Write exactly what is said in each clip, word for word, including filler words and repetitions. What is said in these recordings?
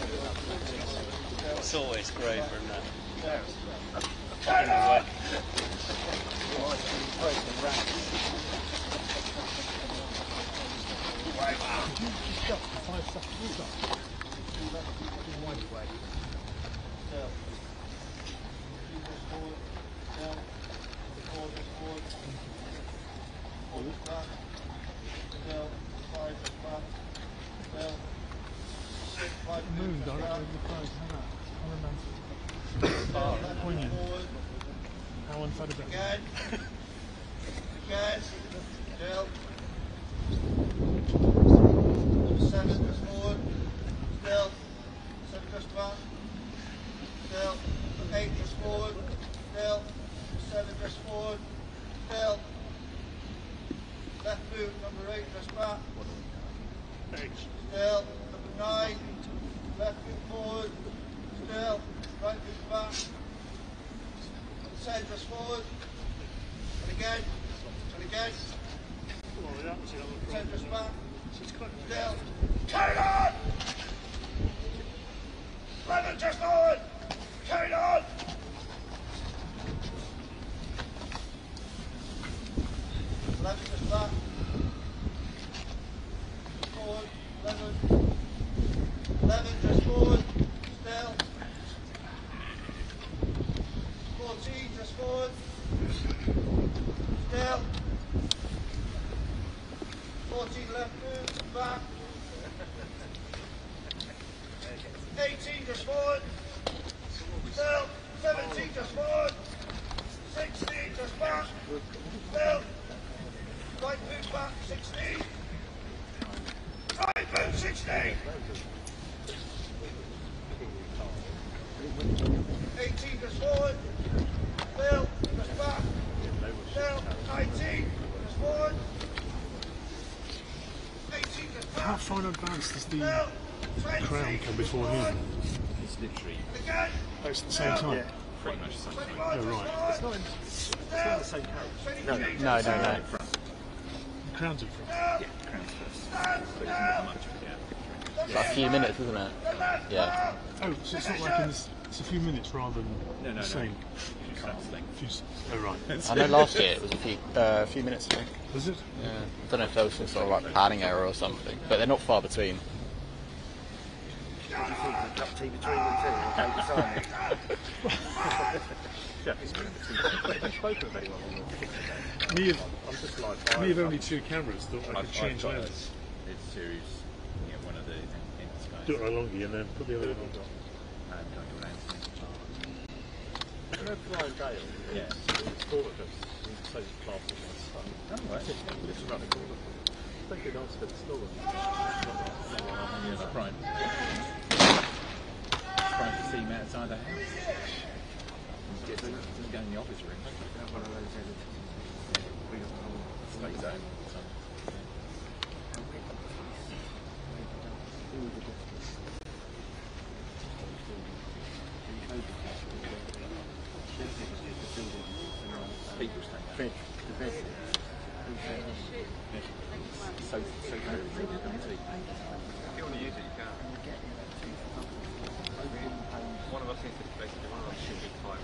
It's always great when that. Moon directly over the prize, how that? Poignant. How unfair is that? Again. Again. Still. Seven just forward. Still. Seven just back. Still. Eight just forward. Still. Seven just forward. Still. Left boot number eight just back. Still. Number nine. Left boot forward. Still. Right boot back. Ten just forward. And again. And again. Ten just back. Still. Carry on! Eleven just forward. Carry on! Eleven just back. Forward. Eleven. Eleven just forward. Still. Fourteen just forward. Still. Fourteen left boot. Back. Eighteen just forward. Still. Seventeen just forward. Sixteen just back. Still. Right boot back. Sixteen. Right boot. Sixteen. Eighteen just forward. Still. Just back. Still. Nineteen just forward. Eighteen just back. How far in advance does the Still. crown come before him? It's literally Again. Oh, it's at the same time? yeah, pretty much the same thing. Oh, right. It's not, in, it's not the same carriage. No, no, no, no. The crown's in front. Yeah, crown's first. But it's not much of a gap. It's like a few minutes, isn't it? Yeah. Oh, so it's not like in this, it's a few minutes rather than No, no, no. the same. Few seconds length. Few, s- oh, right. I know last year it was a few, uh, a few minutes, I think. Was it? Yeah. I don't know if there was some sort of like padding error or something, but they're not far between. What do you think of the cup tea between the two? Or go beside it? Yeah, it's been between. Have you spoken with anyone on the Me and, I'm just like, me with only two cameras thought I could I've, change I've got lenses. a, it's series, you know, one of the English guys. Do it alongy and then put the other one on. And going around to You know Brian Dale? Yeah. He's thought of us. He's so classy and stuff. Oh, right. It's around the corner. They could ask for the store. Yeah, that's right. Trying to see him outside the house. He's getting he's going in the office room. One of those editors. Stays home. People stay there. Bed. The bed. So, so very brilliant, isn't it? If you want to use it, you can. One of us needs to basically one of us should be five.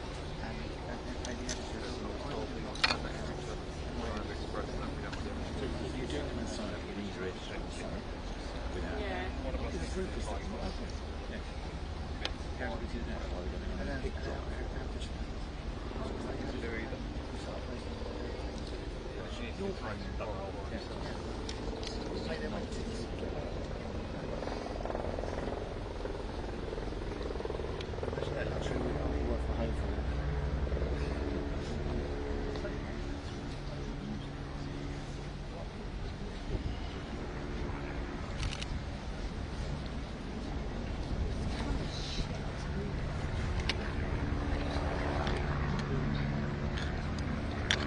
You're doing them inside of an easier edge without Yeah. one of us is five. Yeah. How would you do that? Why are we going to pick drop? Do either. She needs to try and double. Imagine that luxury work from home for them.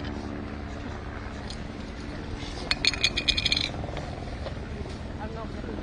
I'm not going to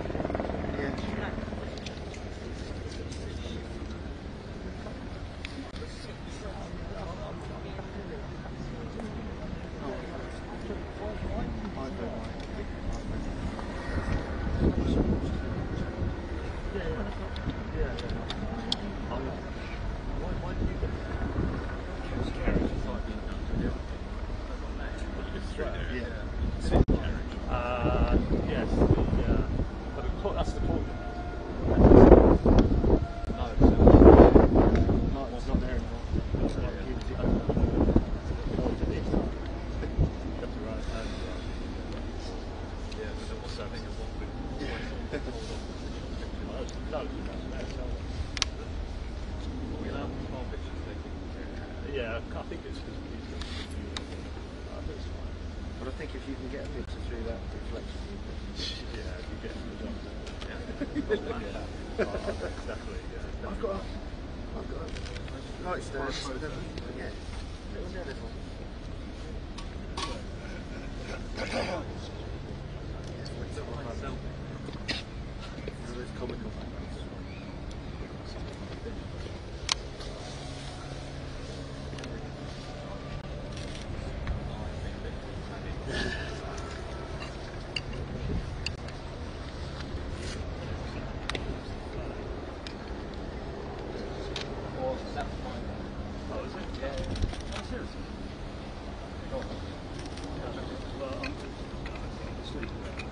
I think it's just easier to do that. Uh, that's fine. But I think if you can get a picture through that reflection, you can. Yeah, you get the job. Yeah, yeah. Oh, definitely, yeah. I've got a, I've got a light stairs, but then, yeah, little near little. Those comical moments. Oh, is it? Yeah. Oh, seriously? Oh. Well, I'm, I'm asleep.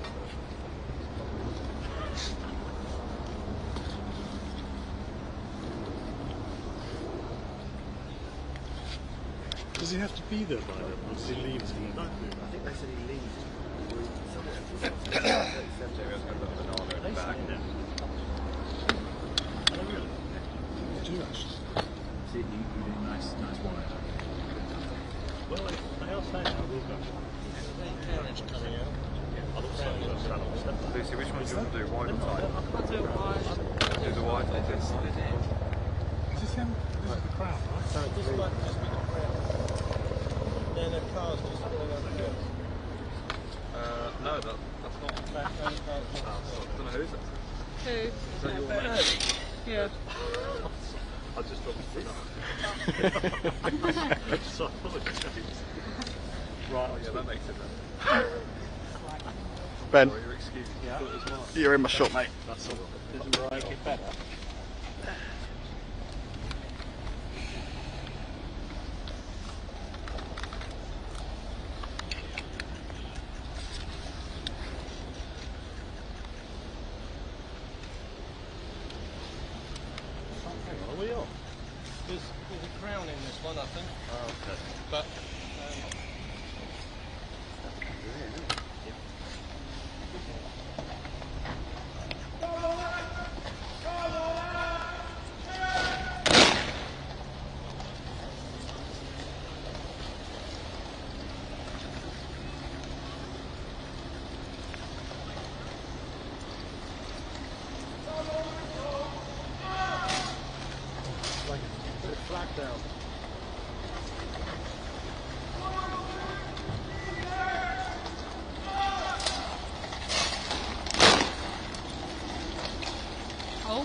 Does he have to be there by then, or does he leave as he I think they said he leaves. Maybe I was going to put the banana in the back. Oh, really? Did you actually? See, you, you do nice, nice wine. Well, they are saying I will go. Carriage coming out. I'll also go stand on the step. Lucy, which one do you want to do? Wide or tight? I'll do it wide. Do the wide like this. Is this him? This is the crown, right? This might just be the crown. Then the car's just falling over here. Uh, no, that, that's not. Back round the car's Oh, I don't know who's it. Who? Is that your mate? Yeah. I just dropped it. So I apologise. Right, Oh, yeah, that makes it then. Ben, Sorry, you're excused. Yeah. you're in my shot, mate. That's all. Doesn't Mariah get better? Hang on, are we on? There's, there's a crown in this one, I think. Oh, okay. But um, Put the flag down. Oh.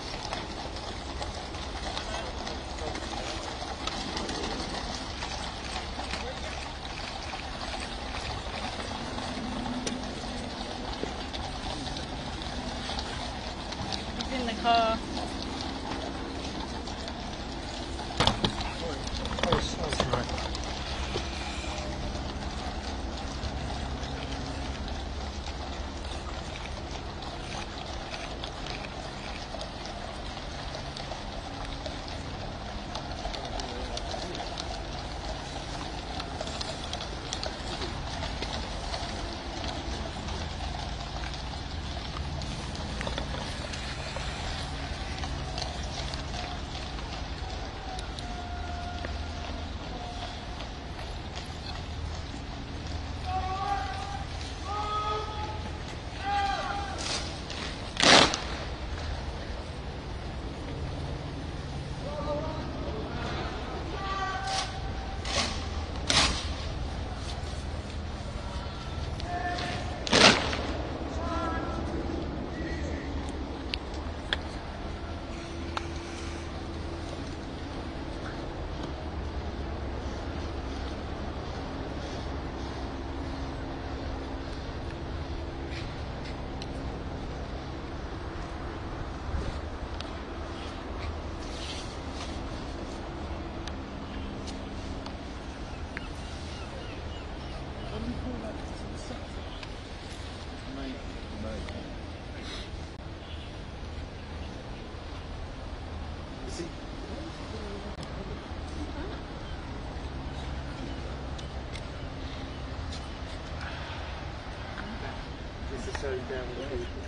He's in the car. Oh, sorry. Right. This is so down with the people.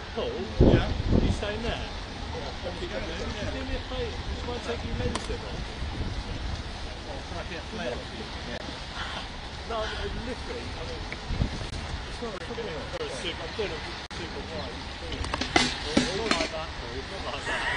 Paul? Yeah. You staying there? Yeah. Do me a favour, just want to take your lens in on. No, I mean, literally, I mean, it's not a super, I'm doing a super wide. It's not like that, Paul, it's not like that.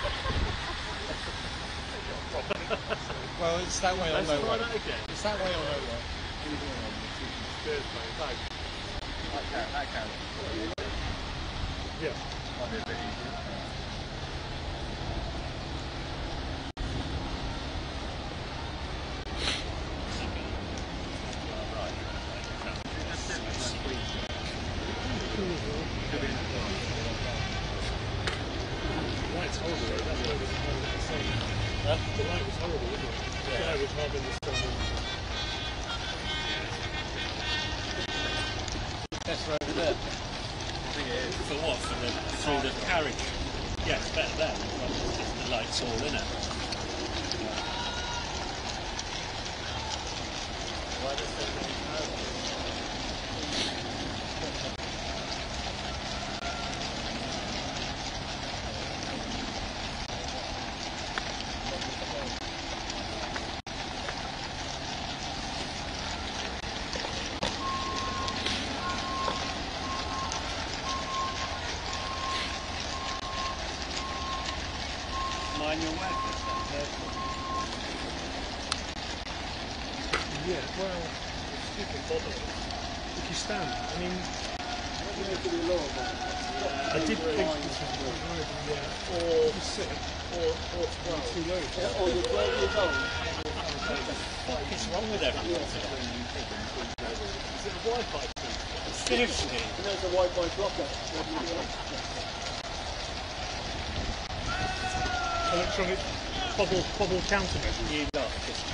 Well, it's that way or Let's no try way. that again. It's that way or no way. Cheers, mate, thanks. That carrot, that carrot. Yeah. Might be a bit easier. The light's horrible though, that's why it was hard in the sun. Huh? The light was horrible, wasn't it? Yeah, it was hard in the sun. That's right over there. For what? For the, through the carriage? Yeah, it's better there, but the light's all in it. Why does there many cars? Mind your workers, yeah, well, it's stupid bothering. If you stand, I mean, I did think this was yeah, or sit, or or twelve. Too low. Yeah, or you're twelve years old. What the fuck is wrong with everyone today? Is it a Wi-Fi thing? Seriously? You know it's a Wi-Fi blocker. Electronic bubble bubble countermeasures. You got just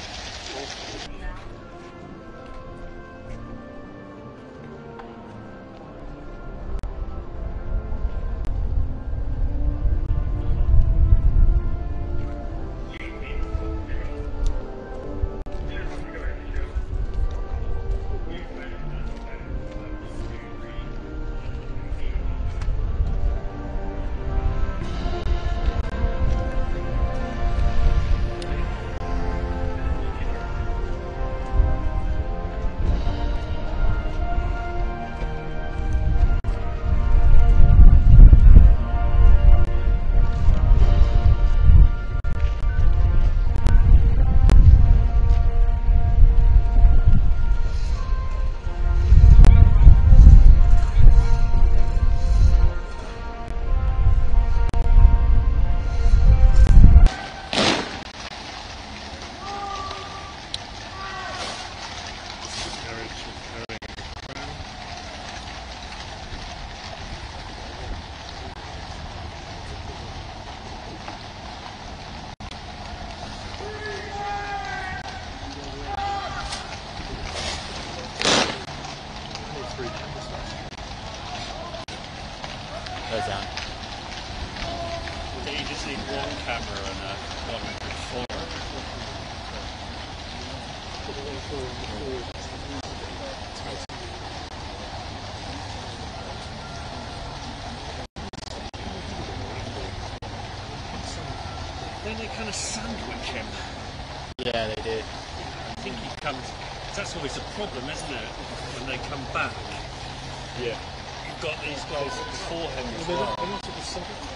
Goes down. you just need one camera and a one phone. Then they kind of sandwich him. Yeah, they did. I think he comes. That's always a problem, isn't it? When they come back. Yeah. You've got these guys before him as well.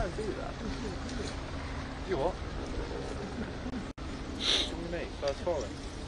can do that. You what? What do you mean? First foreign?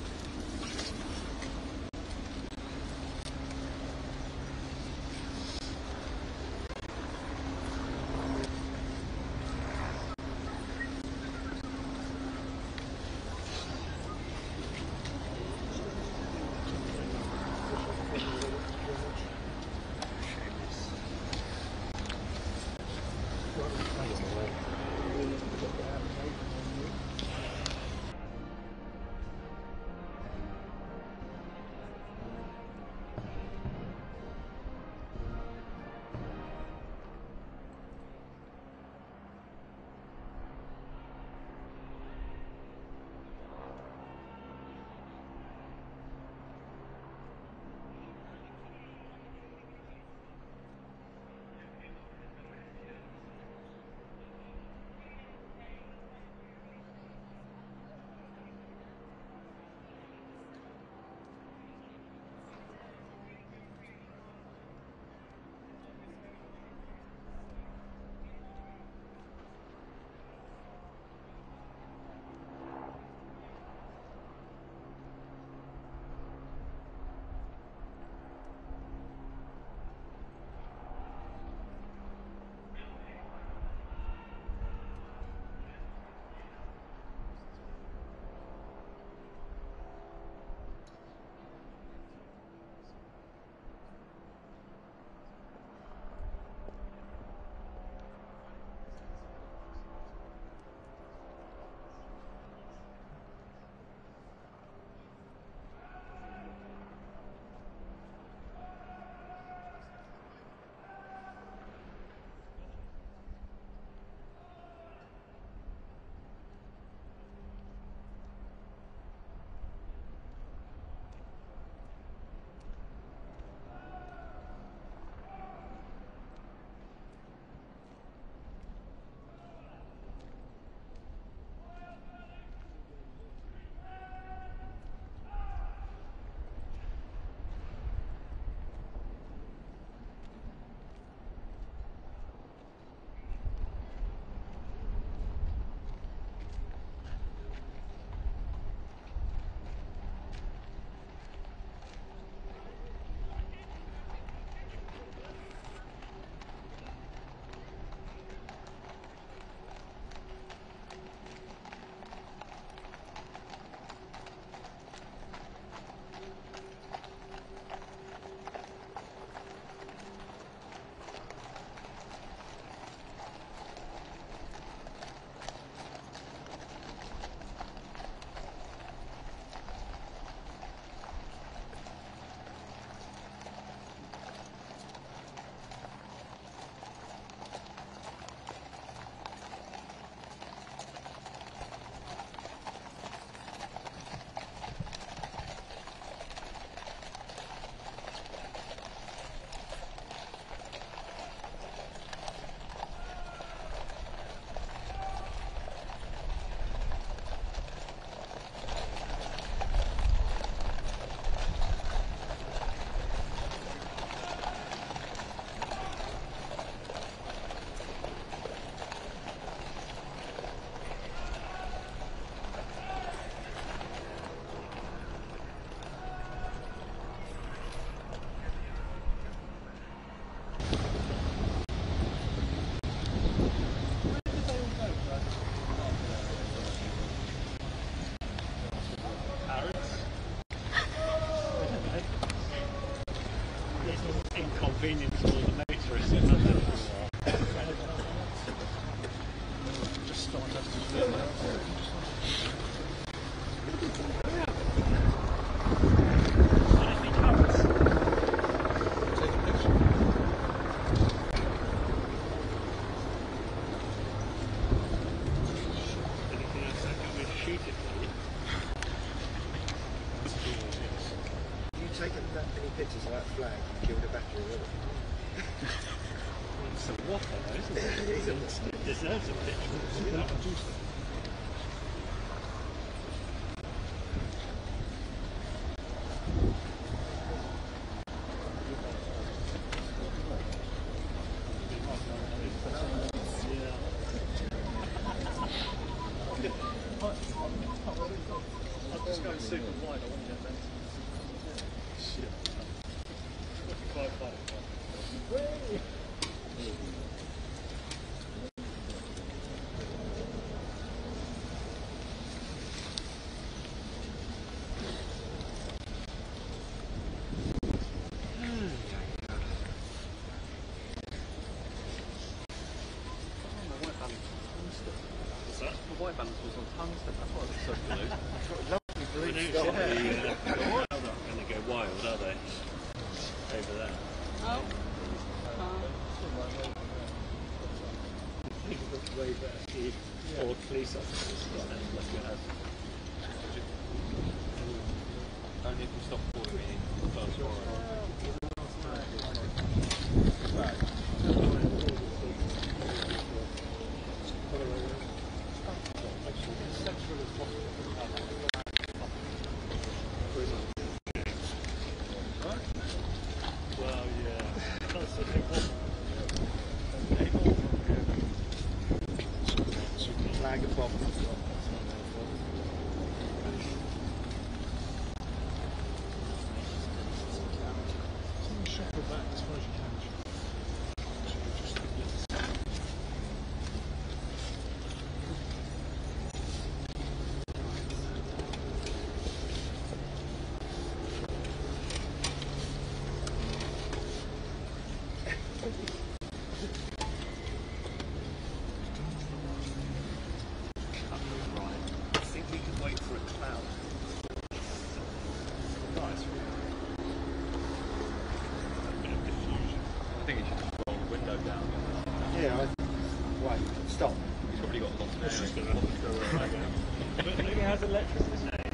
Inconvenience for the motorists in London. Just start up to do that. Taken that many pictures of that flag and killed a battery with it. It's a whopper, isn't it? It deserves a picture. Yeah. super wide, I want to get mental. Shit. Quite funny. The white balance was on tungsten, that's why it was so blue. Lovely blue Yeah. sky. And they go wild, are they? Over there. Oh. Oh. Way better key. Or police officers. Unless you have. Only if you stop calling me first warrant. Well, yeah. That's a big one. Flag of bomb. Shuffle back as far as you can. I think we can wait for a cloud. Nice. A bit of diffusion. I think it should just roll the window down. Yeah, I, wait, stop. He's probably got lots of air. But he has electric.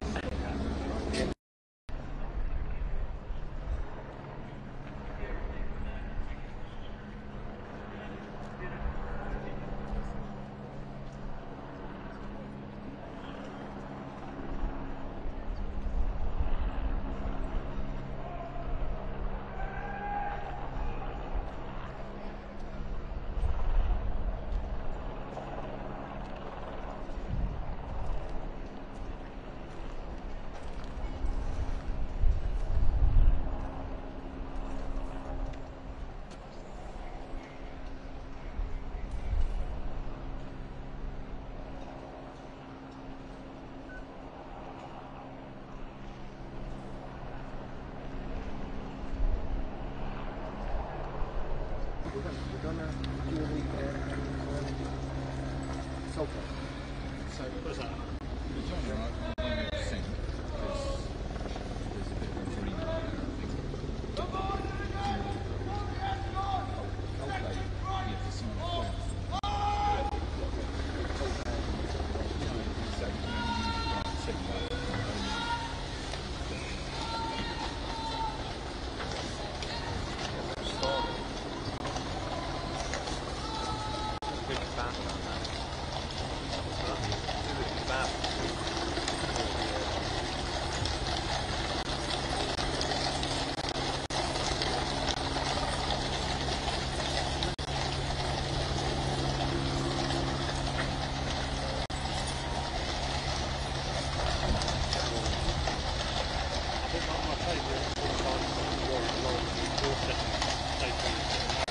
We're gonna, we're gonna do the uh, sulfur. So, what's that? The genre I can't really sing because there's a bit of a dream there, I think. Coldplay, yeah, for some point. Big fan of that. Big fan. I think my, my favourite all time song was along with your second favourite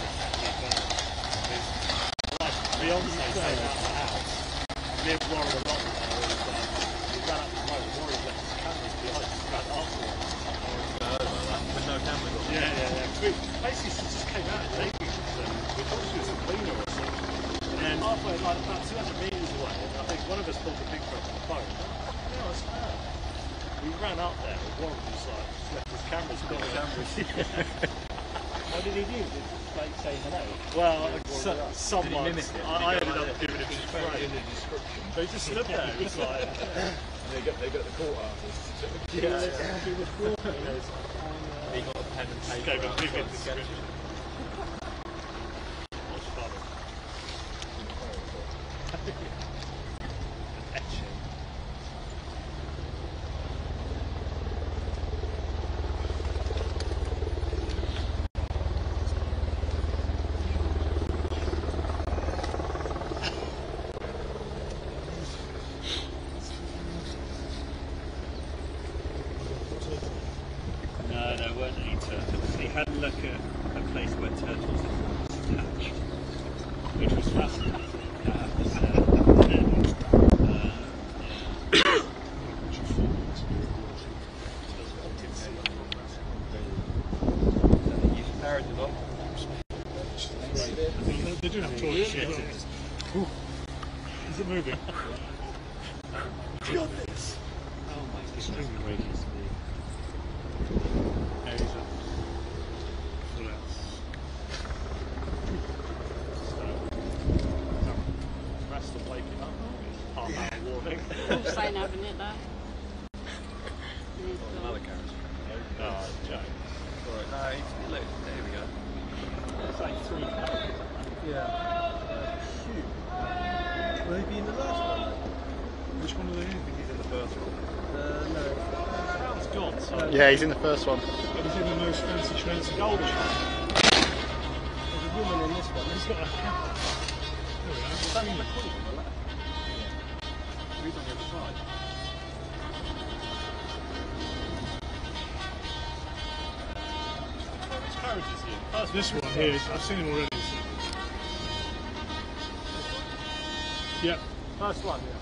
is like Beyonce came out of the house. Me and Warren were not there. It was, um, we ran up the road. Warren left his cameras behind. Just ran afterwards. With no cameras on. Yeah, yeah, yeah. We, basically, she just came out and naked. So we thought she was a cleaner or something. And then halfway, like about two hundred metres away, I think one of us pulled the picture up on the phone. Yeah, it's her. We ran up there, and Warren was like, just left his cameras behind. What did he do? Did like say hello? Well, so, someone, mimic it? I, I ended up giving him his In frame. the description, They just stood there. It was like, they got they got the court artists. He was, he was walking on, uh, He got a pen and paper. gave a out, big tried to sketch description. it. It was funny. Etching. They do have toilets here. Ooh. Is it moving? Goodness! Oh my goodness. Extremely radius. There is a full out. So, the rest are waking up. Half hour warning. All saying having it though. Another carriage. Oh, Joe. Alright, no, he's, look, there we go. It's like three carriages. Yeah. Shoot. Will he be in the last one? Which one do they think he's in the first one? Uh, no. It's gone, so. Yeah, he's in the first one. But he's in the most fancy trains. Golden one. There's a woman in this one. He's got a hat. There we are. Is that the queen on the left? Yeah. Who's on the other side? Which carriage is he in? First this one here. I've seen him already. So. Yep. First one, yeah.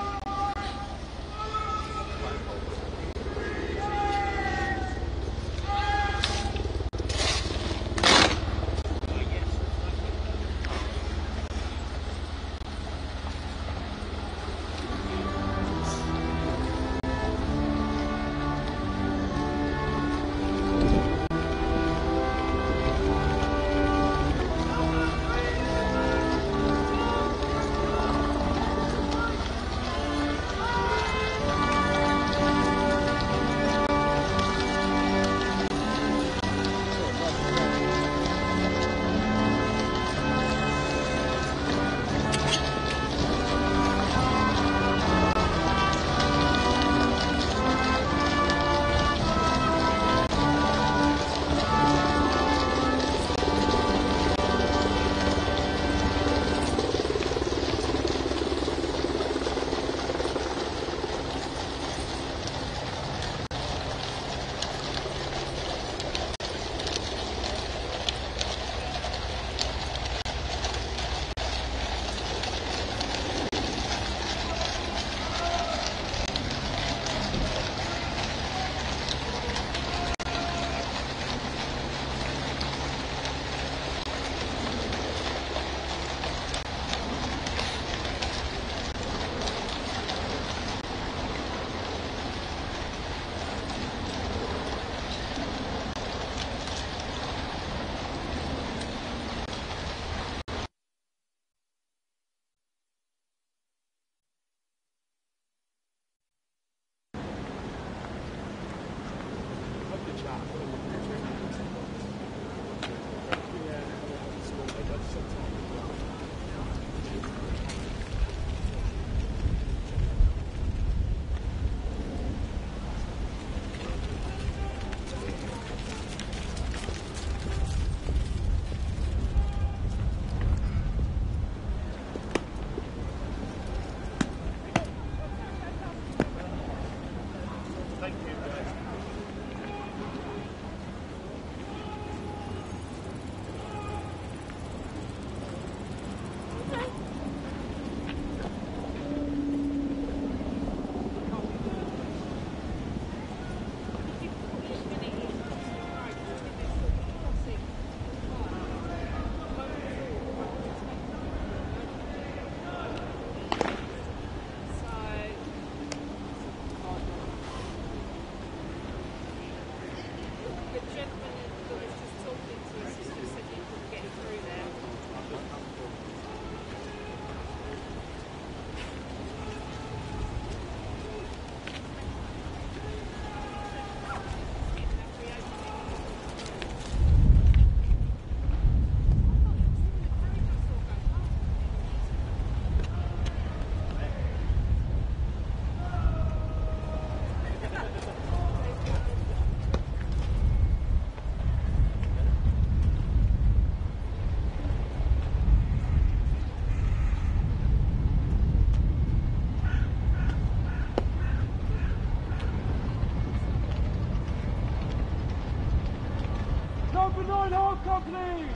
Company!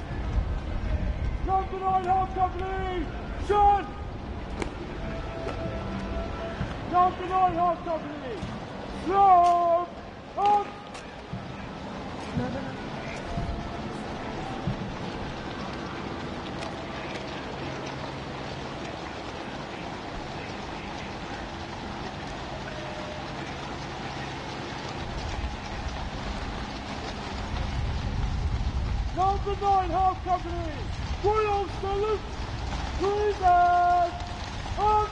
Number nine Hard Company! John! Number nine Hard Company! Love! On! Number nine half company, Royal Salute, Cruisers, up.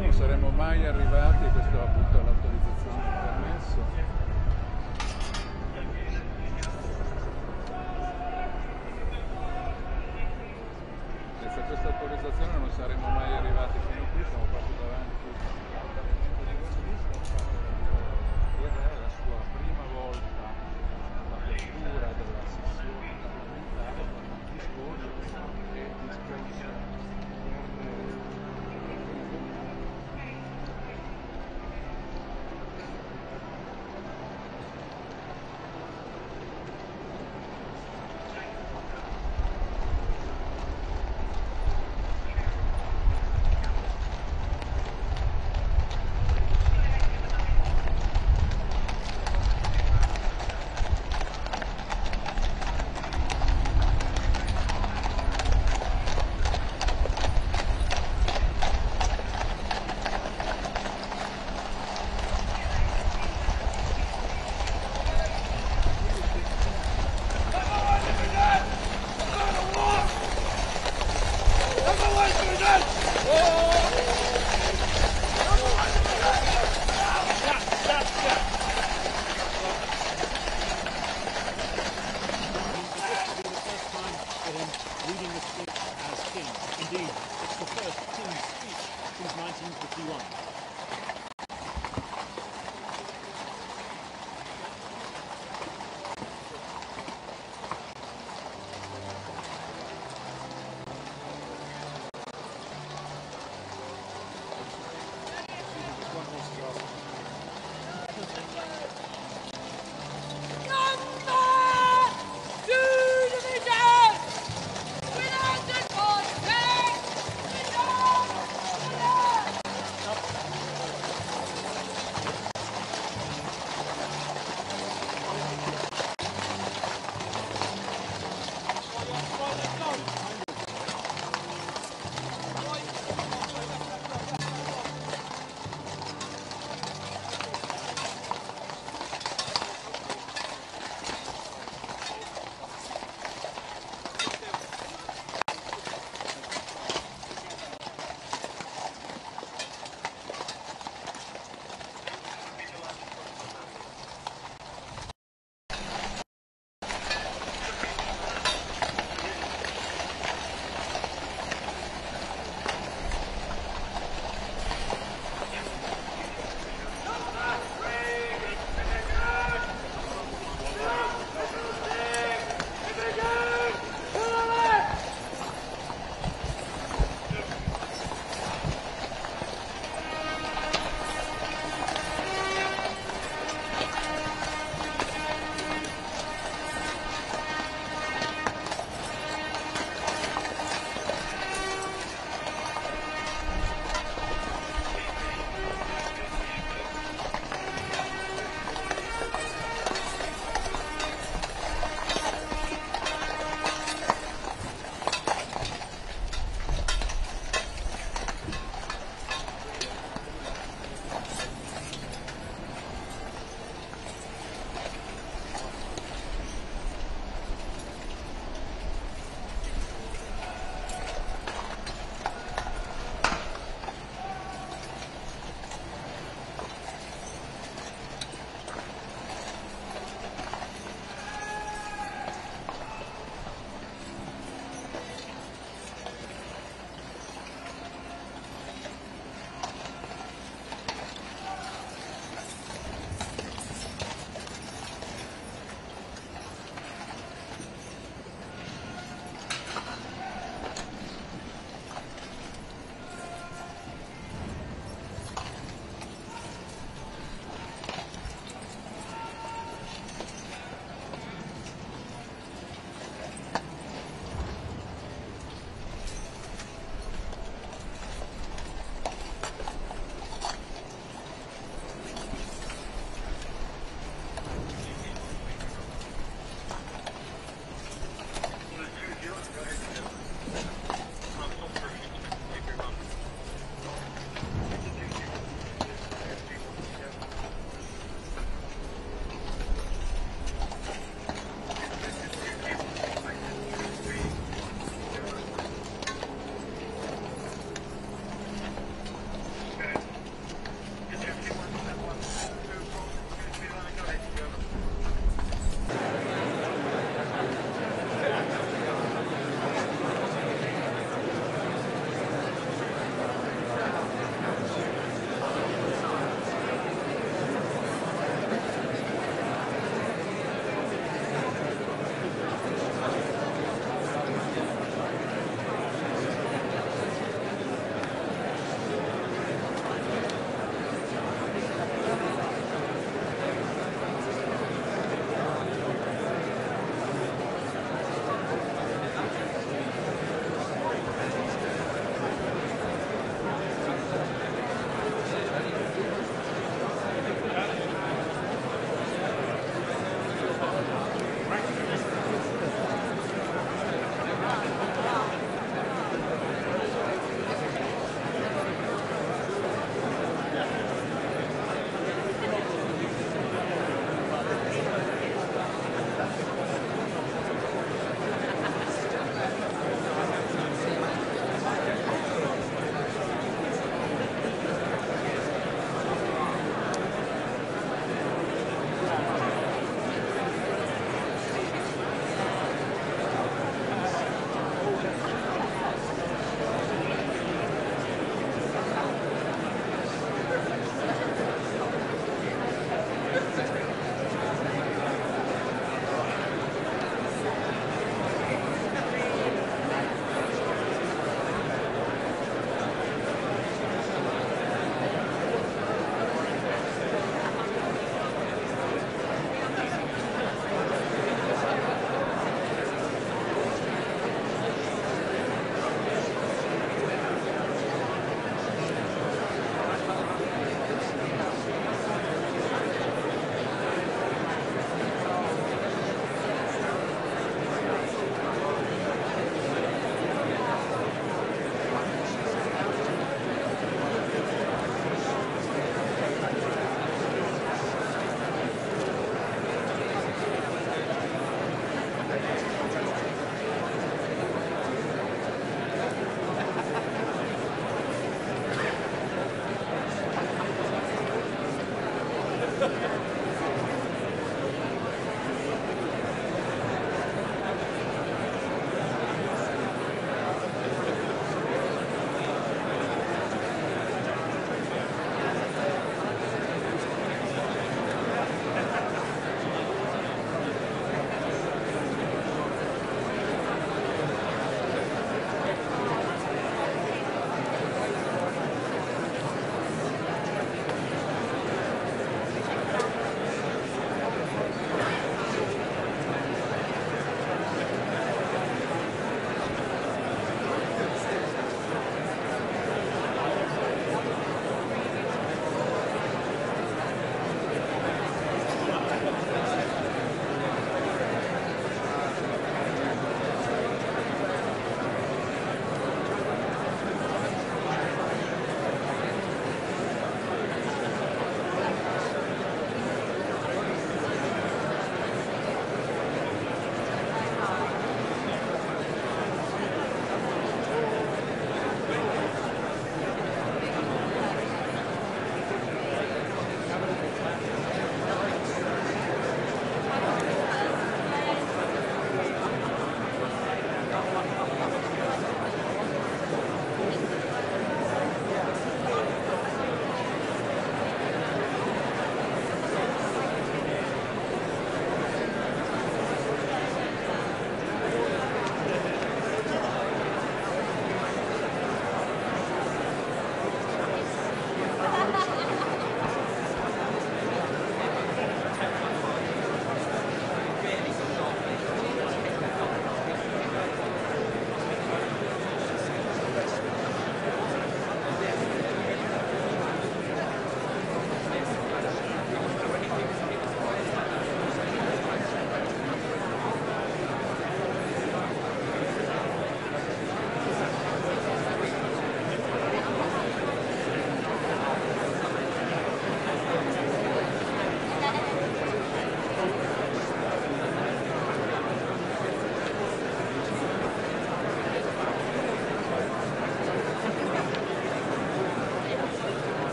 non saremmo mai arrivati, questo appunto è l'autorizzazione di permesso. Senza questa autorizzazione non saremmo mai arrivati fino qui, siamo proprio davanti all'appartamento di Westminster. Quella è la sua prima volta all'apertura della sessione parlamentare con un discorso e discorso.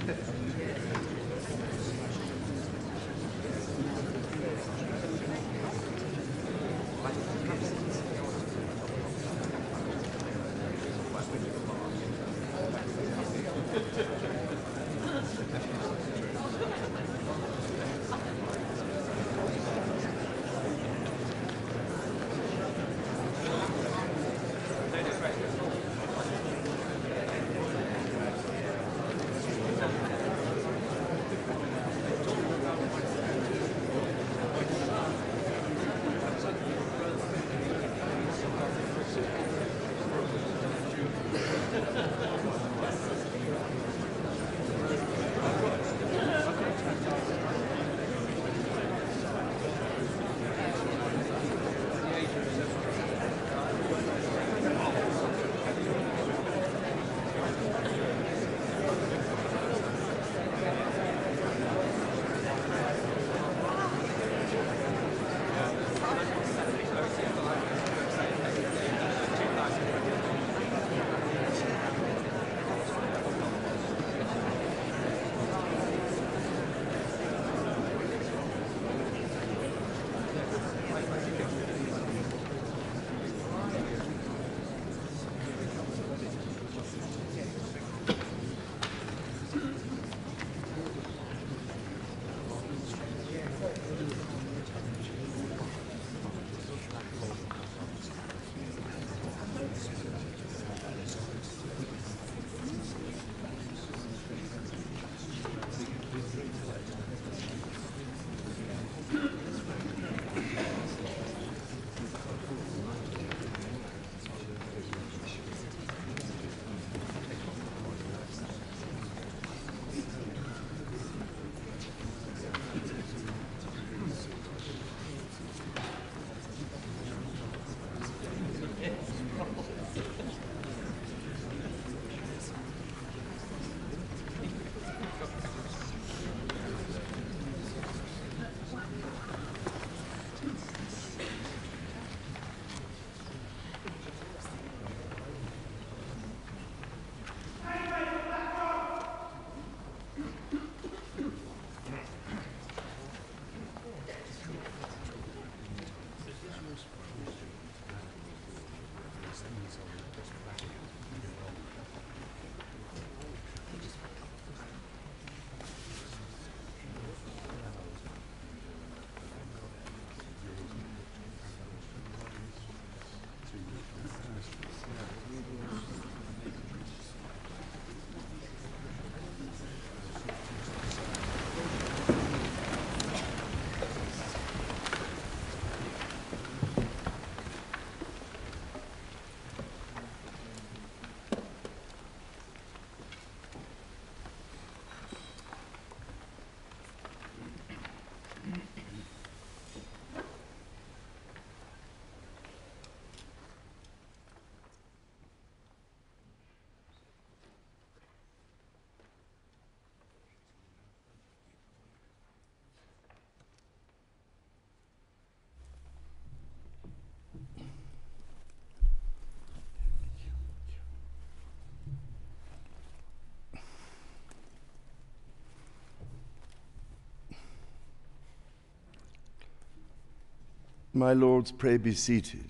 My lords, pray be seated.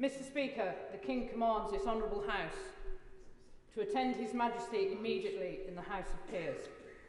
Mr Speaker, the King commands this Honourable House to attend His Majesty immediately in the House of Peers.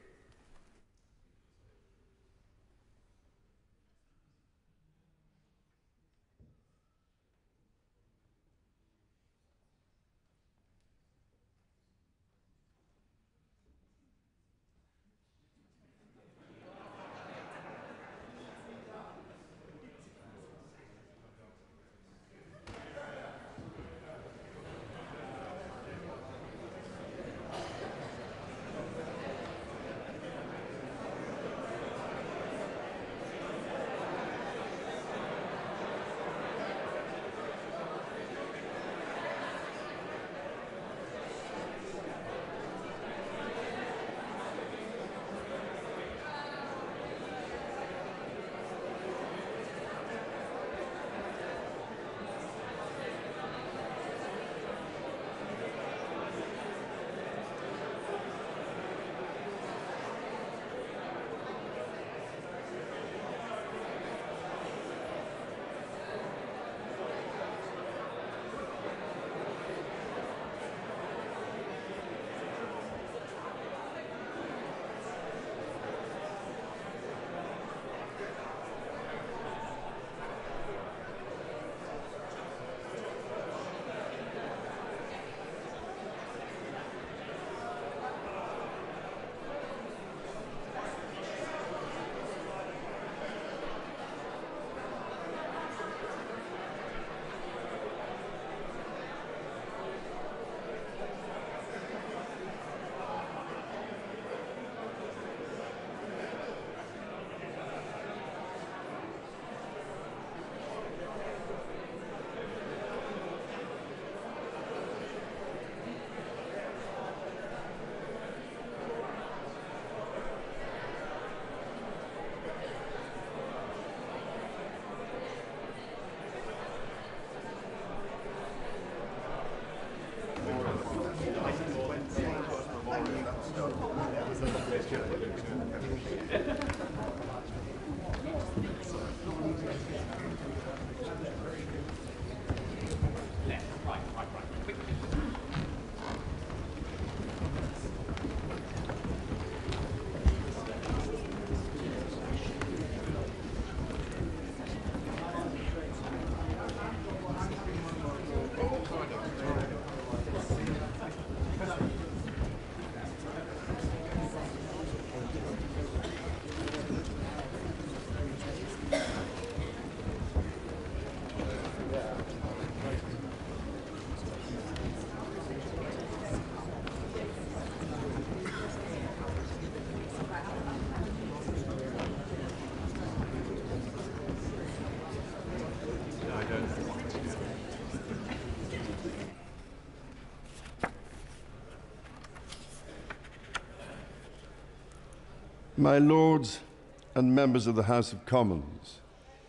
My Lords and members of the House of Commons,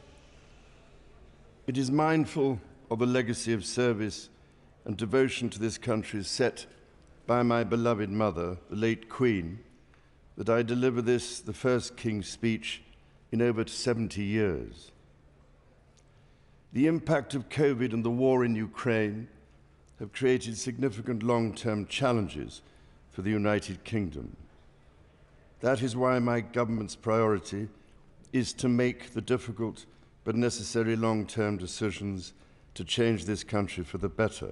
it is mindful of the legacy of service and devotion to this country set by my beloved mother, the late Queen, that I deliver this, the first King's speech in over seventy years. The impact of COVID and the war in Ukraine have created significant long-term challenges for the United Kingdom. That is why my government's priority is to make the difficult but necessary long-term decisions to change this country for the better.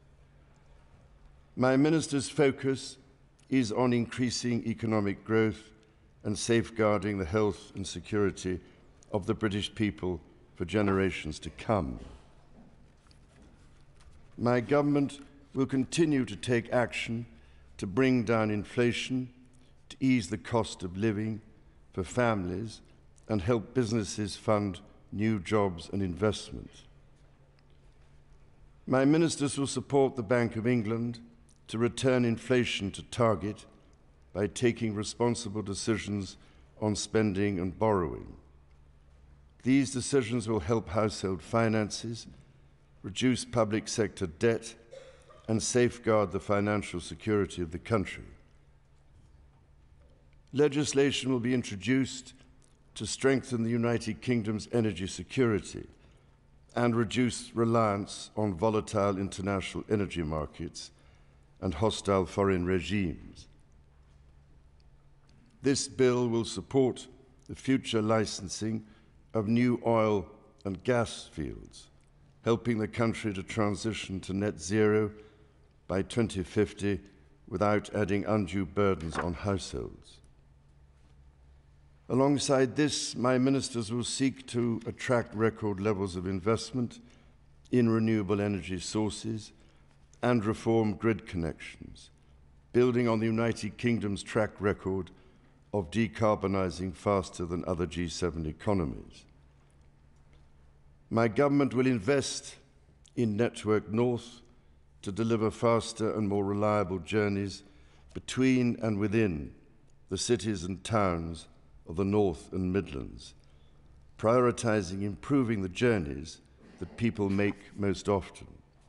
My minister's focus is on increasing economic growth and safeguarding the health and security of the British people for generations to come. My government will continue to take action to bring down inflation, to ease the cost of living for families and help businesses fund new jobs and investment. My ministers will support the Bank of England to return inflation to target by taking responsible decisions on spending and borrowing. These decisions will help household finances, reduce public sector debt, and safeguard the financial security of the country. Legislation will be introduced to strengthen the United Kingdom's energy security and reduce reliance on volatile international energy markets and hostile foreign regimes. This bill will support the future licensing of new oil and gas fields, helping the country to transition to net zero by twenty fifty without adding undue burdens on households. Alongside this, my ministers will seek to attract record levels of investment in renewable energy sources and reform grid connections, building on the United Kingdom's track record of decarbonising faster than other G seven economies. My government will invest in Network North to deliver faster and more reliable journeys between and within the cities and towns of the North and Midlands, prioritising improving the journeys that people make most often.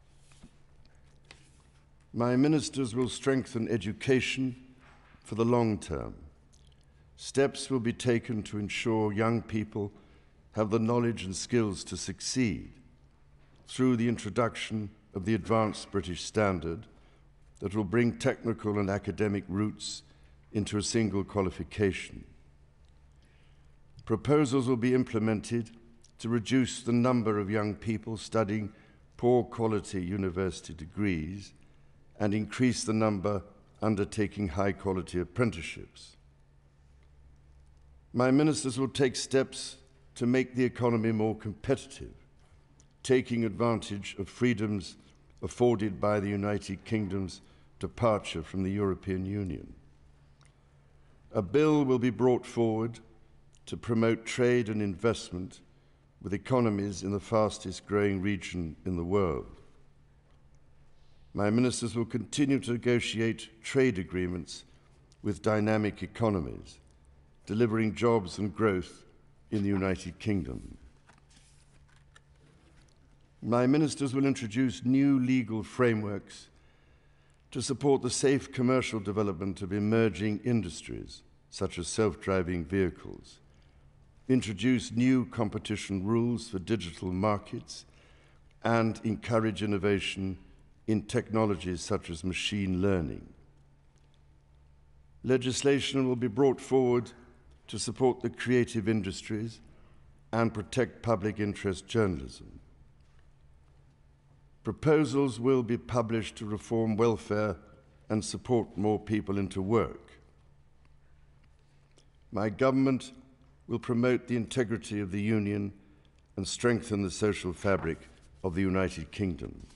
My ministers will strengthen education for the long term. Steps will be taken to ensure young people have the knowledge and skills to succeed through the introduction of the Advanced British Standard that will bring technical and academic routes into a single qualification. Proposals will be implemented to reduce the number of young people studying poor quality university degrees and increase the number undertaking high quality apprenticeships. My ministers will take steps to make the economy more competitive, taking advantage of freedoms afforded by the United Kingdom's departure from the European Union. A bill will be brought forward to promote trade and investment with economies in the fastest growing region in the world. My ministers will continue to negotiate trade agreements with dynamic economies, delivering jobs and growth in the United Kingdom. My ministers will introduce new legal frameworks to support the safe commercial development of emerging industries, such as self-driving vehicles, introduce new competition rules for digital markets, and encourage innovation in technologies such as machine learning. Legislation will be brought forward to support the creative industries and protect public interest journalism. Proposals will be published to reform welfare and support more people into work. My government will promote the integrity of the Union and strengthen the social fabric of the United Kingdom.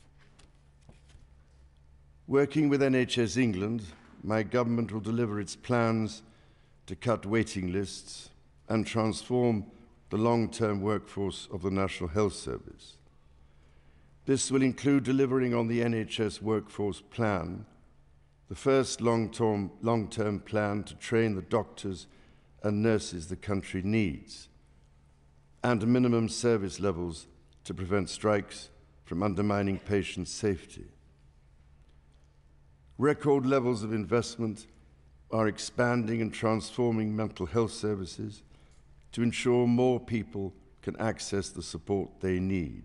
Working with N H S England, my government will deliver its plans to cut waiting lists and transform the long-term workforce of the National Health Service. This will include delivering on the N H S Workforce Plan, the first long-term, long-term plan to train the doctors and nurses the country needs, and minimum service levels to prevent strikes from undermining patient safety. Record levels of investment are expanding and transforming mental health services to ensure more people can access the support they need.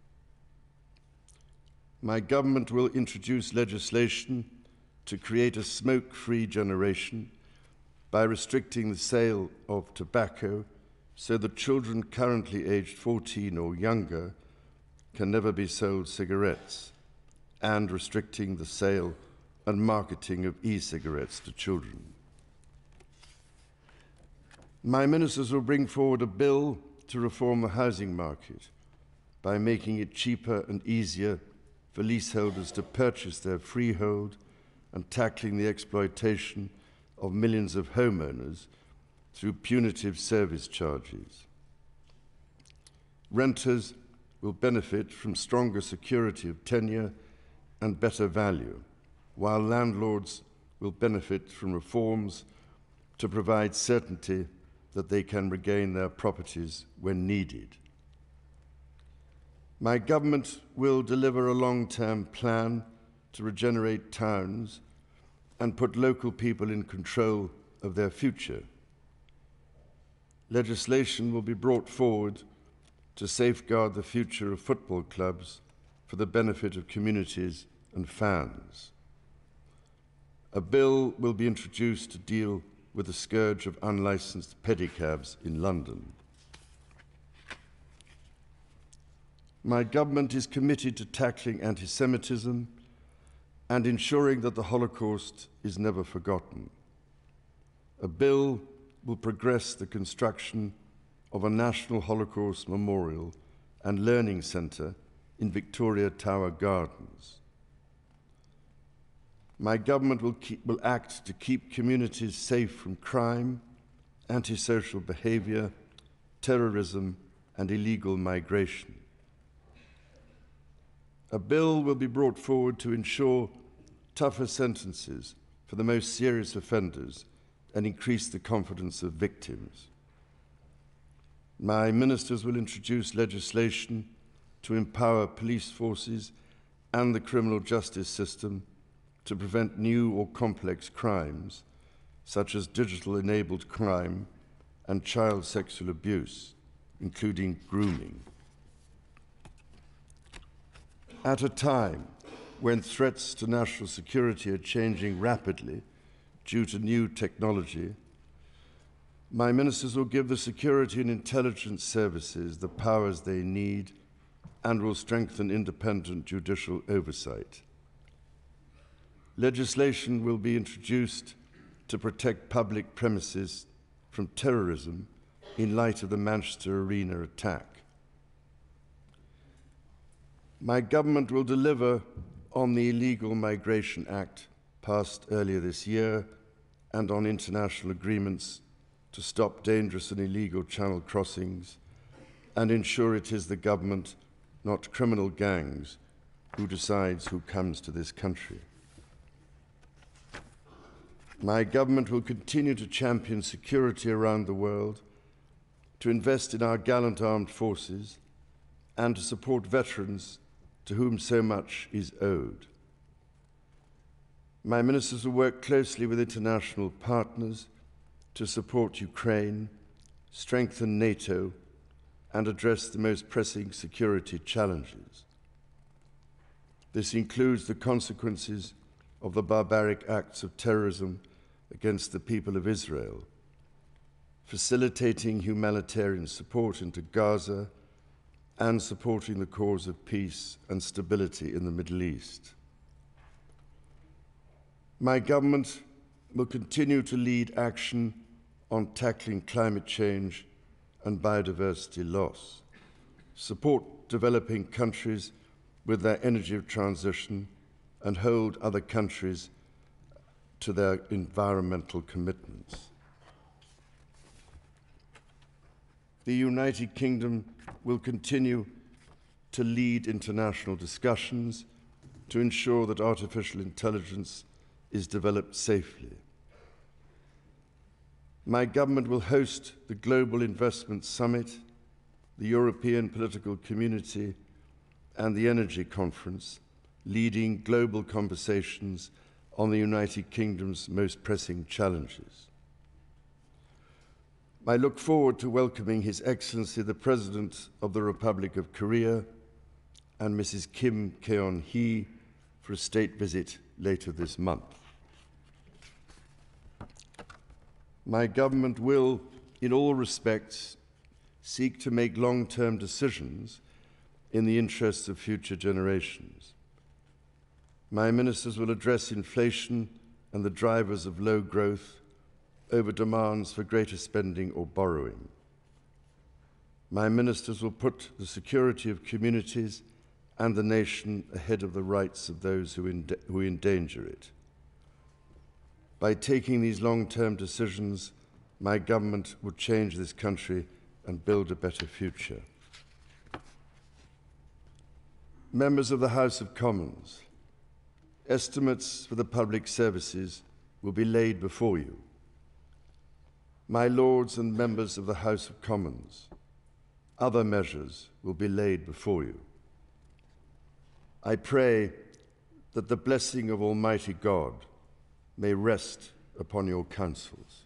My government will introduce legislation to create a smoke-free generation by restricting the sale of tobacco so that children currently aged fourteen or younger can never be sold cigarettes, and restricting the sale and marketing of e-cigarettes to children. My ministers will bring forward a bill to reform the housing market by making it cheaper and easier for leaseholders to purchase their freehold and tackling the exploitation of millions of homeowners through punitive service charges. Renters will benefit from stronger security of tenure and better value, while landlords will benefit from reforms to provide certainty that they can regain their properties when needed. My government will deliver a long-term plan to regenerate towns and put local people in control of their future. Legislation will be brought forward to safeguard the future of football clubs for the benefit of communities and fans. A bill will be introduced to deal with the scourge of unlicensed pedicabs in London. My government is committed to tackling anti-Semitism and ensuring that the Holocaust is never forgotten. A bill will progress the construction of a National Holocaust Memorial and Learning Centre in Victoria Tower Gardens. My government will, keep, will act to keep communities safe from crime, antisocial behaviour, terrorism and illegal migration. A bill will be brought forward to ensure tougher sentences for the most serious offenders and increase the confidence of victims. My ministers will introduce legislation to empower police forces and the criminal justice system to prevent new or complex crimes, such as digital-enabled crime and child sexual abuse, including grooming. At a time when threats to national security are changing rapidly due to new technology, my ministers will give the security and intelligence services the powers they need and will strengthen independent judicial oversight. Legislation will be introduced to protect public premises from terrorism in light of the Manchester Arena attack. My government will deliver on the Illegal Migration Act passed earlier this year and on international agreements to stop dangerous and illegal channel crossings and ensure it is the government, not criminal gangs, who decides who comes to this country. My government will continue to champion security around the world, to invest in our gallant armed forces, and to support veterans to whom so much is owed. My ministers will work closely with international partners to support Ukraine, strengthen NATO, and address the most pressing security challenges. This includes the consequences of the barbaric acts of terrorism against the people of Israel, facilitating humanitarian support into Gaza, and supporting the cause of peace and stability in the Middle East. My government will continue to lead action on tackling climate change and biodiversity loss, support developing countries with their energy transition, and hold other countries to their environmental commitments. The United Kingdom will continue to lead international discussions to ensure that artificial intelligence is developed safely. My government will host the Global Investment Summit, the European Political Community, and the Energy Conference, leading global conversations on the United Kingdom's most pressing challenges. I look forward to welcoming His Excellency the President of the Republic of Korea and Missus Kim Keon-hee for a state visit later this month. My government will, in all respects, seek to make long-term decisions in the interests of future generations. My ministers will address inflation and the drivers of low growth over demands for greater spending or borrowing. My ministers will put the security of communities and the nation ahead of the rights of those who, ende- who endanger it. By taking these long-term decisions, my government will change this country and build a better future. Members of the House of Commons, estimates for the public services will be laid before you. My Lords and members of the House of Commons, other measures will be laid before you. I pray that the blessing of Almighty God may rest upon your counsels.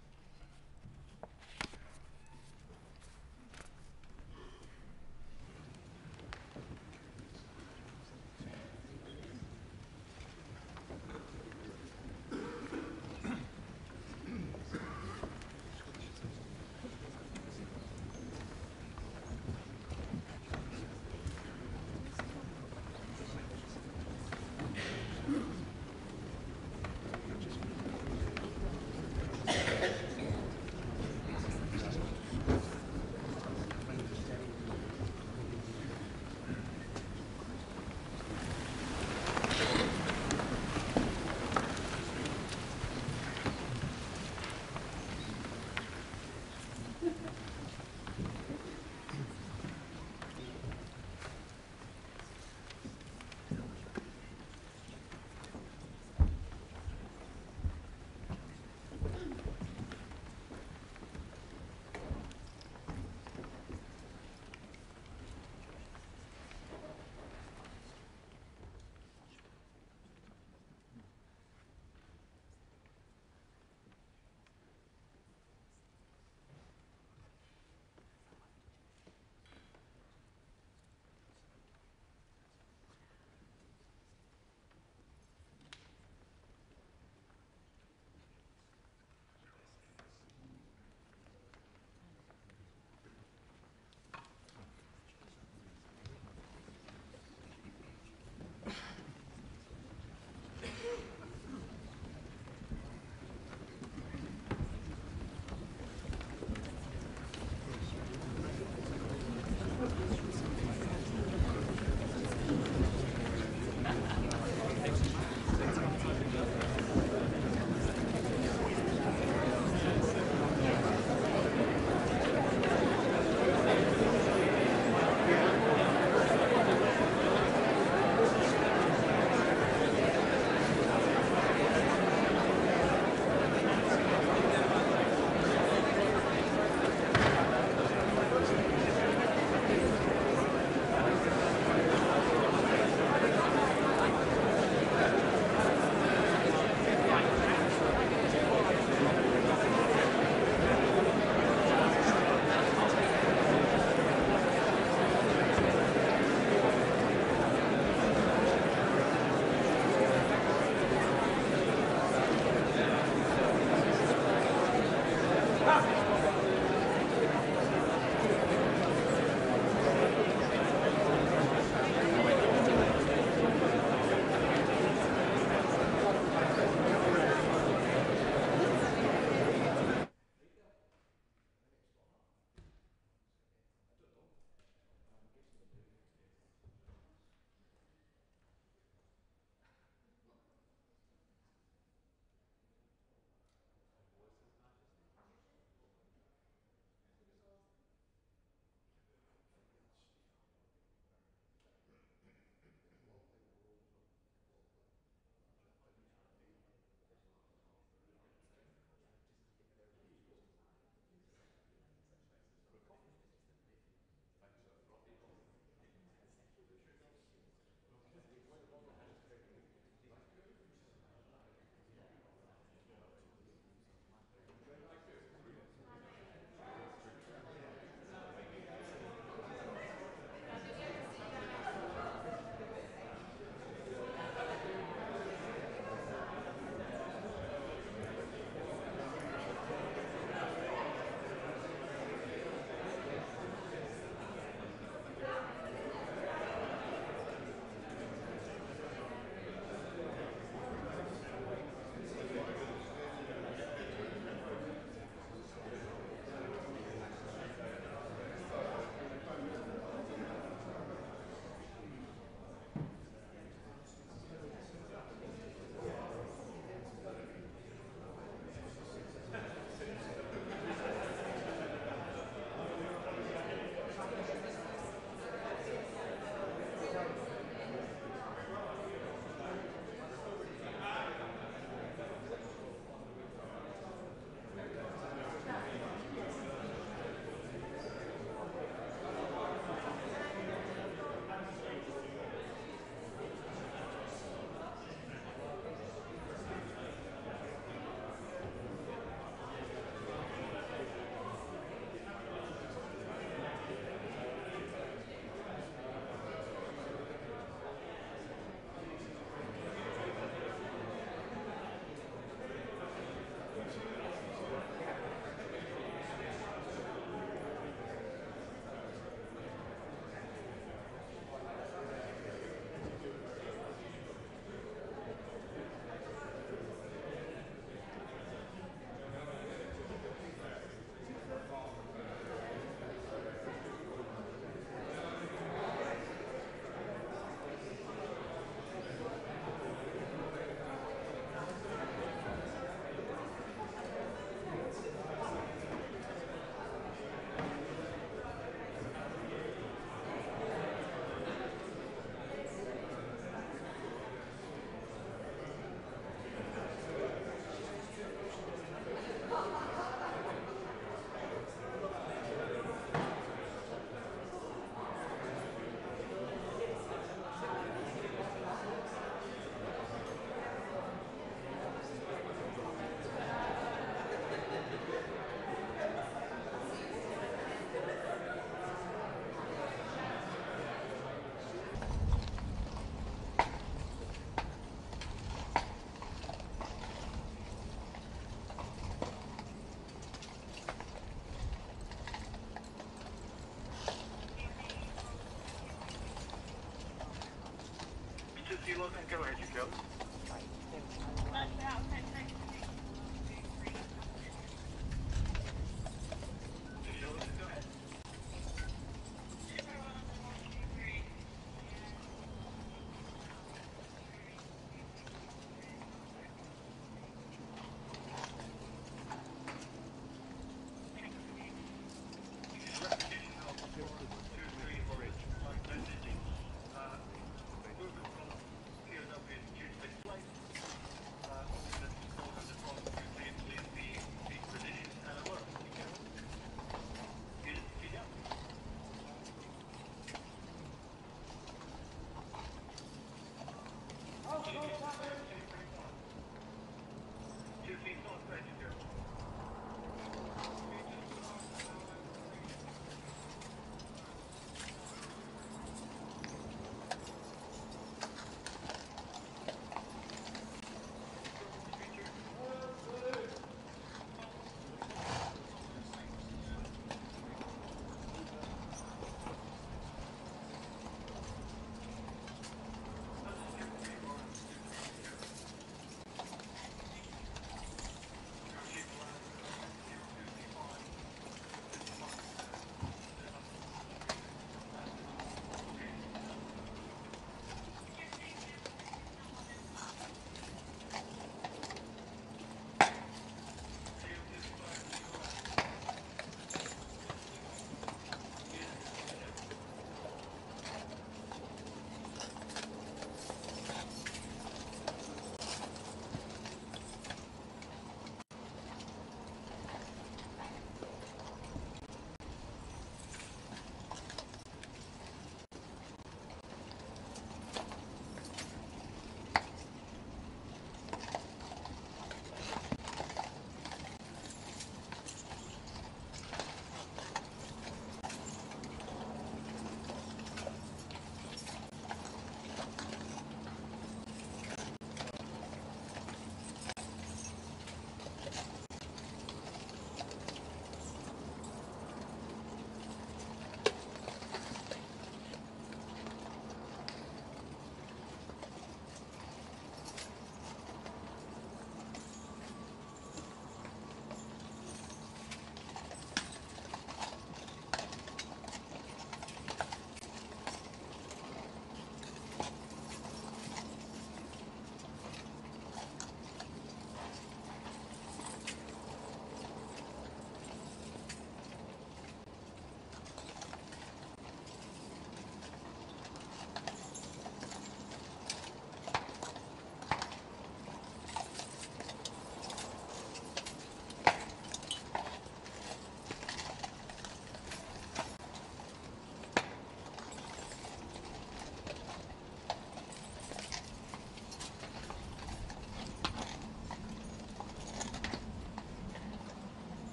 Rishi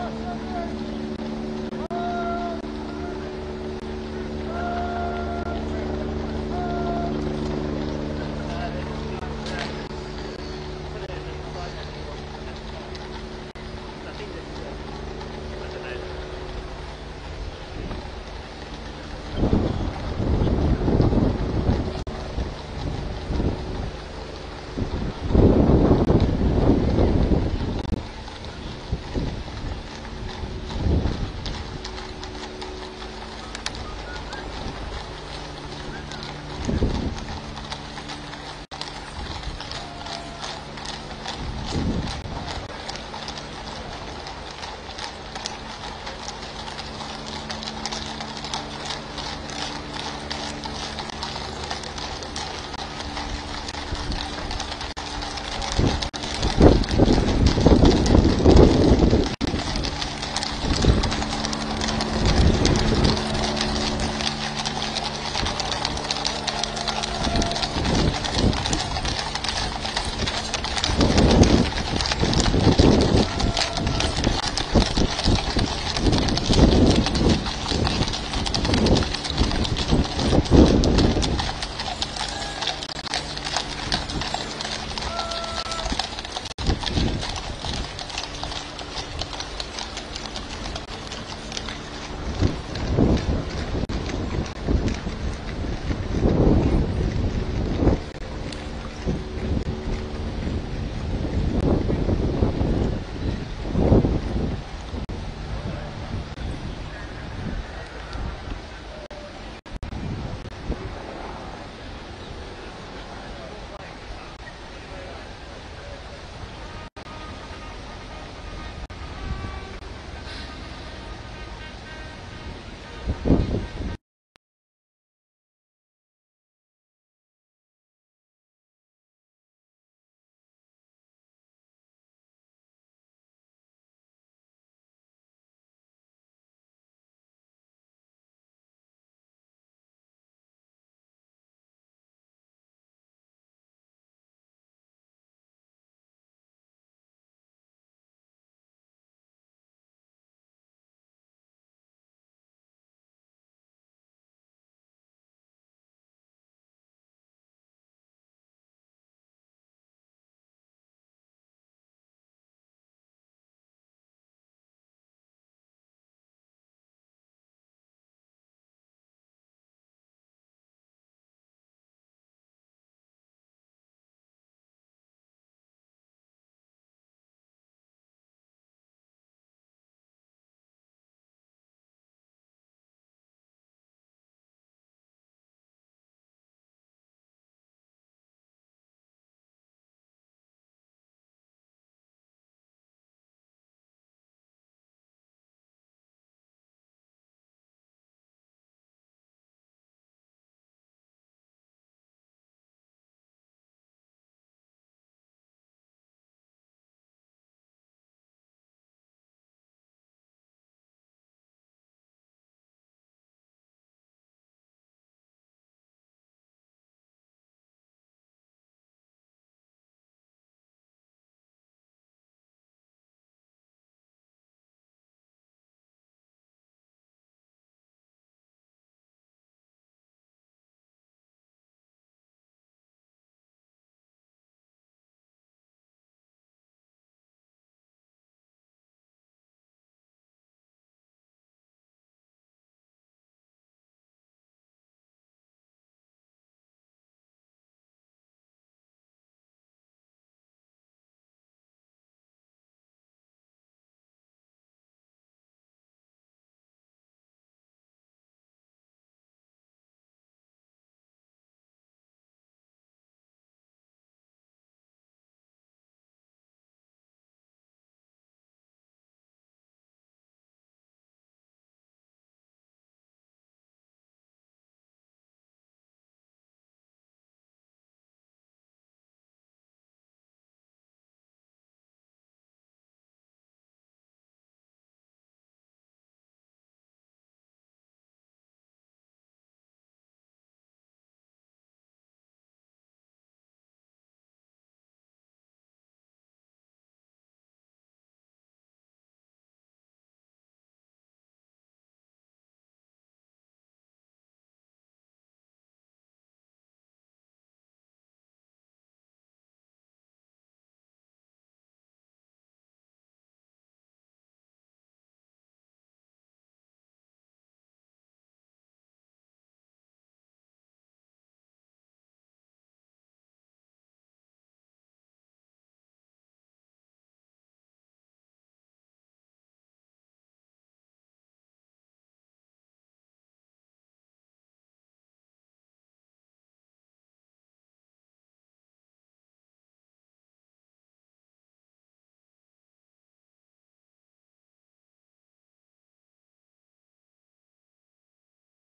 Thank you.